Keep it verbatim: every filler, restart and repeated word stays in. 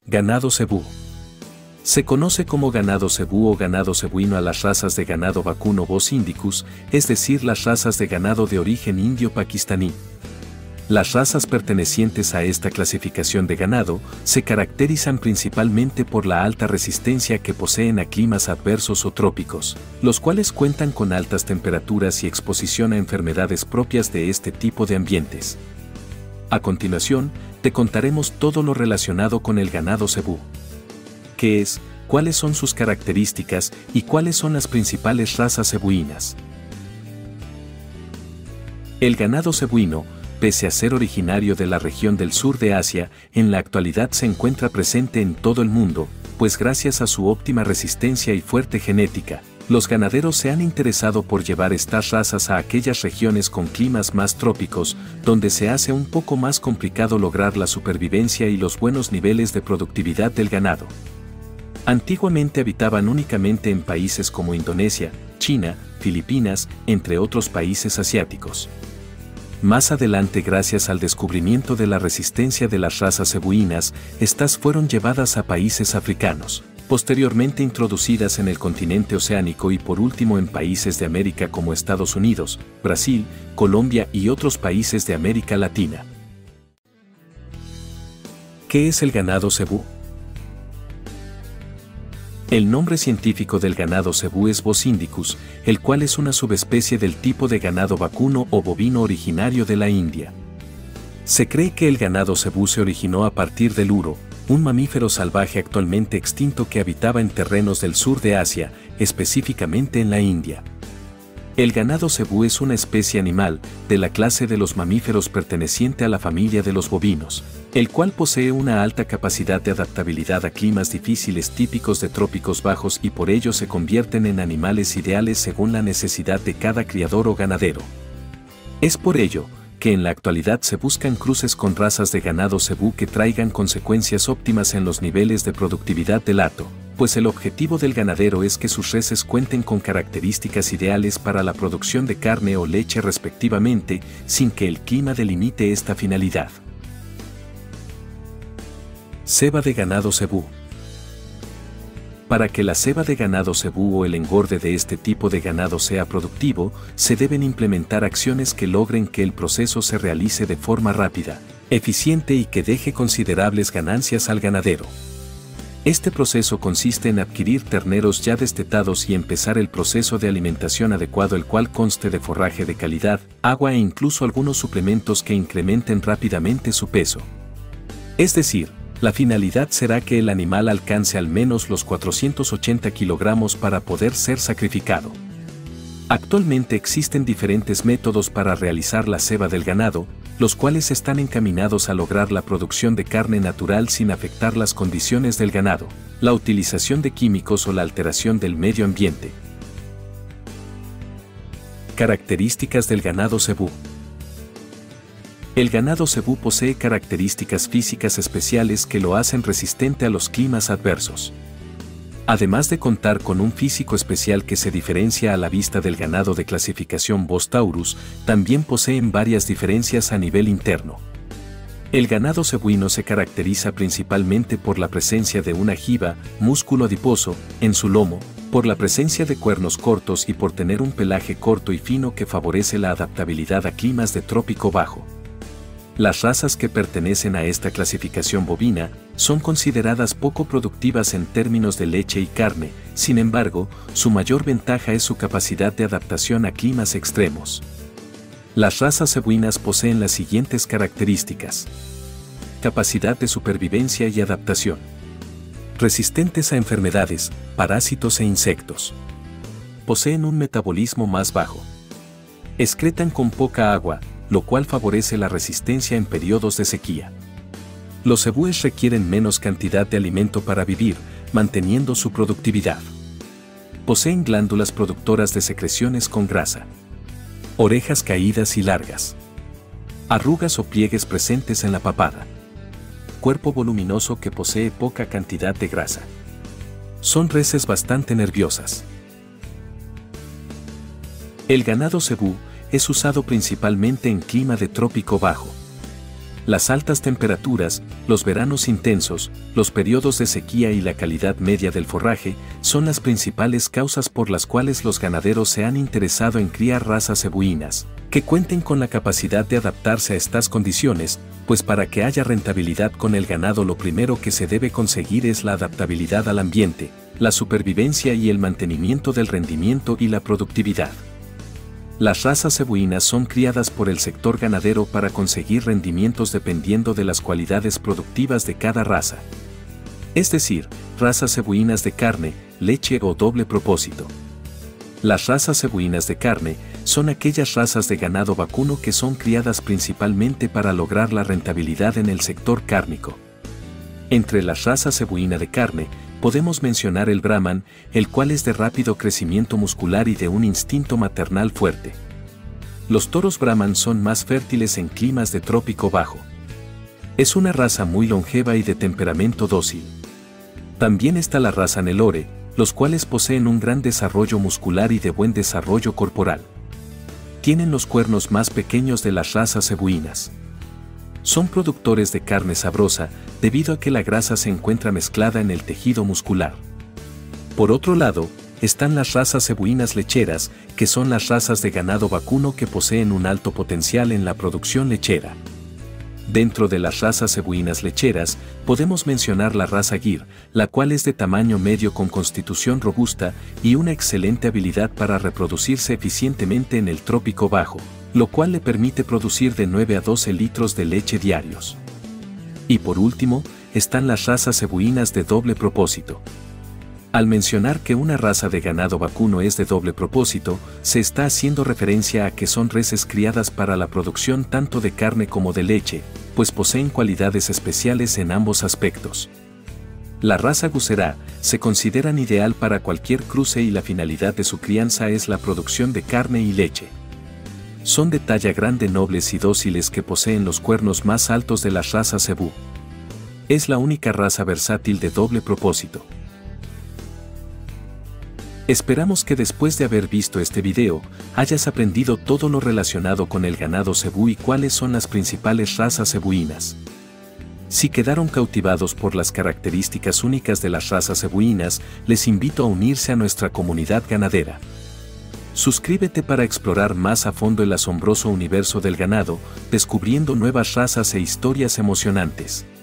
Ganado cebú. Se conoce como ganado cebú o ganado cebuino a las razas de ganado vacuno Bos indicus, es decir, las razas de ganado de origen indio-pakistaní. Las razas pertenecientes a esta clasificación de ganado se caracterizan principalmente por la alta resistencia que poseen a climas adversos o trópicos, los cuales cuentan con altas temperaturas y exposición a enfermedades propias de este tipo de ambientes. A continuación, te contaremos todo lo relacionado con el ganado cebú. ¿Qué es? ¿Cuáles son sus características? ¿Y cuáles son las principales razas cebuinas? El ganado cebuino, pese a ser originario de la región del sur de Asia, en la actualidad se encuentra presente en todo el mundo, pues gracias a su óptima resistencia y fuerte genética, los ganaderos se han interesado por llevar estas razas a aquellas regiones con climas más trópicos, donde se hace un poco más complicado lograr la supervivencia y los buenos niveles de productividad del ganado. Antiguamente habitaban únicamente en países como Indonesia, China, Filipinas, entre otros países asiáticos. Más adelante, gracias al descubrimiento de la resistencia de las razas cebuinas, estas fueron llevadas a países africanos, posteriormente introducidas en el continente oceánico y por último en países de América como Estados Unidos, Brasil, Colombia y otros países de América Latina. ¿Qué es el ganado cebú? El nombre científico del ganado cebú es Bos indicus, el cual es una subespecie del tipo de ganado vacuno o bovino originario de la India. Se cree que el ganado cebú se originó a partir del uro, un mamífero salvaje actualmente extinto que habitaba en terrenos del sur de Asia, específicamente en la India. El ganado cebú es una especie animal, de la clase de los mamíferos perteneciente a la familia de los bovinos, el cual posee una alta capacidad de adaptabilidad a climas difíciles típicos de trópicos bajos y por ello se convierten en animales ideales según la necesidad de cada criador o ganadero. Es por ello que en la actualidad se buscan cruces con razas de ganado cebú que traigan consecuencias óptimas en los niveles de productividad del hato, pues el objetivo del ganadero es que sus reses cuenten con características ideales para la producción de carne o leche respectivamente, sin que el clima delimite esta finalidad. Ceba de ganado cebú. Para que la ceba de ganado cebú o el engorde de este tipo de ganado sea productivo, se deben implementar acciones que logren que el proceso se realice de forma rápida, eficiente y que deje considerables ganancias al ganadero. Este proceso consiste en adquirir terneros ya destetados y empezar el proceso de alimentación adecuado, el cual conste de forraje de calidad, agua e incluso algunos suplementos que incrementen rápidamente su peso. Es decir, la finalidad será que el animal alcance al menos los cuatrocientos ochenta kilogramos para poder ser sacrificado. Actualmente existen diferentes métodos para realizar la ceba del ganado, los cuales están encaminados a lograr la producción de carne natural sin afectar las condiciones del ganado, la utilización de químicos o la alteración del medio ambiente. Características del ganado cebú. El ganado cebú posee características físicas especiales que lo hacen resistente a los climas adversos. Además de contar con un físico especial que se diferencia a la vista del ganado de clasificación Bos taurus, también poseen varias diferencias a nivel interno. El ganado cebuino se caracteriza principalmente por la presencia de una jiba, músculo adiposo, en su lomo, por la presencia de cuernos cortos y por tener un pelaje corto y fino que favorece la adaptabilidad a climas de trópico bajo. Las razas que pertenecen a esta clasificación bovina son consideradas poco productivas en términos de leche y carne, sin embargo, su mayor ventaja es su capacidad de adaptación a climas extremos. Las razas cebuinas poseen las siguientes características: capacidad de supervivencia y adaptación, resistentes a enfermedades, parásitos e insectos, poseen un metabolismo más bajo, excretan con poca agua, lo cual favorece la resistencia en periodos de sequía. Los cebúes requieren menos cantidad de alimento para vivir, manteniendo su productividad. Poseen glándulas productoras de secreciones con grasa. Orejas caídas y largas. Arrugas o pliegues presentes en la papada. Cuerpo voluminoso que posee poca cantidad de grasa. Son reses bastante nerviosas. El ganado cebú es usado principalmente en clima de trópico bajo. Las altas temperaturas, los veranos intensos, los periodos de sequía y la calidad media del forraje son las principales causas por las cuales los ganaderos se han interesado en criar razas cebuinas, que cuenten con la capacidad de adaptarse a estas condiciones, pues para que haya rentabilidad con el ganado lo primero que se debe conseguir es la adaptabilidad al ambiente, la supervivencia y el mantenimiento del rendimiento y la productividad. Las razas cebuinas son criadas por el sector ganadero para conseguir rendimientos dependiendo de las cualidades productivas de cada raza. Es decir, razas cebuinas de carne, leche o doble propósito. Las razas cebuinas de carne son aquellas razas de ganado vacuno que son criadas principalmente para lograr la rentabilidad en el sector cárnico. Entre las razas cebuina de carne, podemos mencionar el Brahman, el cual es de rápido crecimiento muscular y de un instinto maternal fuerte. Los toros Brahman son más fértiles en climas de trópico bajo. Es una raza muy longeva y de temperamento dócil. También está la raza Nelore, los cuales poseen un gran desarrollo muscular y de buen desarrollo corporal. Tienen los cuernos más pequeños de las razas cebuinas. Son productores de carne sabrosa, debido a que la grasa se encuentra mezclada en el tejido muscular. Por otro lado, están las razas cebuinas lecheras, que son las razas de ganado vacuno que poseen un alto potencial en la producción lechera. Dentro de las razas cebuinas lecheras, podemos mencionar la raza Gir, la cual es de tamaño medio con constitución robusta y una excelente habilidad para reproducirse eficientemente en el trópico bajo, lo cual le permite producir de nueve a doce litros de leche diarios. Y por último, están las razas cebuinas de doble propósito. Al mencionar que una raza de ganado vacuno es de doble propósito, se está haciendo referencia a que son reses criadas para la producción tanto de carne como de leche, pues poseen cualidades especiales en ambos aspectos. La raza Gusera se consideran ideal para cualquier cruce y la finalidad de su crianza es la producción de carne y leche. Son de talla grande, nobles y dóciles que poseen los cuernos más altos de las razas cebú. Es la única raza versátil de doble propósito. Esperamos que después de haber visto este video, hayas aprendido todo lo relacionado con el ganado cebú y cuáles son las principales razas cebuinas. Si quedaron cautivados por las características únicas de las razas cebuinas, les invito a unirse a nuestra comunidad ganadera. Suscríbete para explorar más a fondo el asombroso universo del ganado, descubriendo nuevas razas e historias emocionantes.